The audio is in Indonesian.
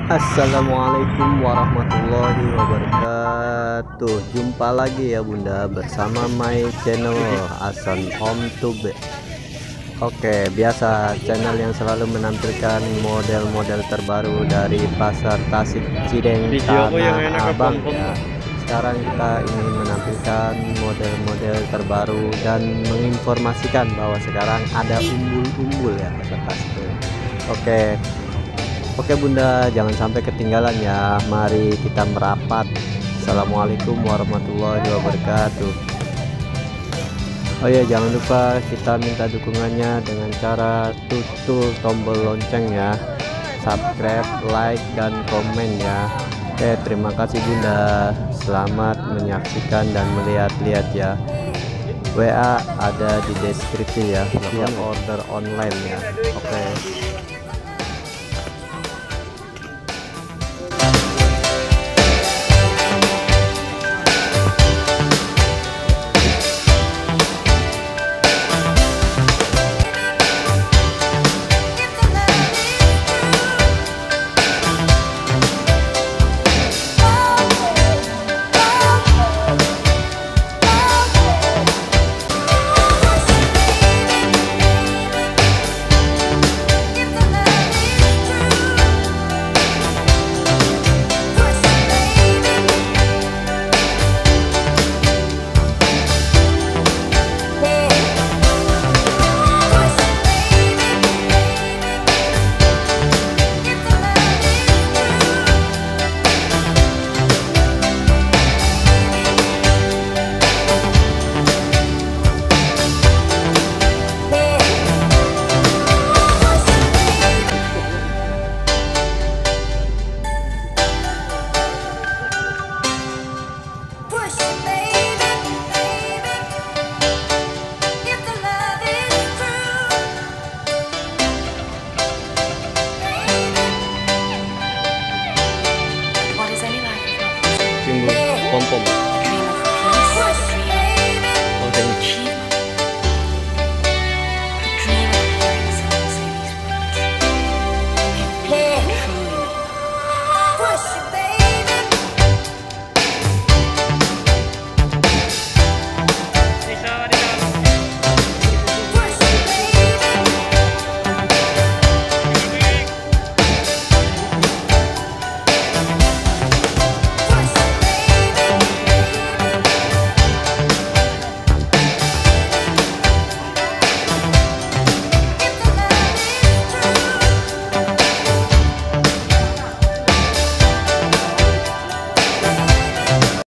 Assalamualaikum warahmatullahi wabarakatuh. Jumpa lagi ya Bunda bersama my channel Hasan Home Tube. Oke, biasa channel yang selalu menampilkan model-model terbaru dari pasar Tasik Cideng Tanah Abang ya. Sekarang kita ingin menampilkan model-model terbaru dan menginformasikan bahwa sekarang ada umbul-umbul ya pasar Tasik. Oke Bunda, jangan sampai ketinggalan ya. Mari kita merapat. Assalamualaikum warahmatullahi wabarakatuh. Oh ya, jangan lupa kita minta dukungannya dengan cara tutul tombol lonceng ya, subscribe, like, dan komen ya. Oke, terima kasih Bunda. Selamat menyaksikan dan melihat-lihat ya. WA ada di deskripsi ya, siap order online ya. Oke.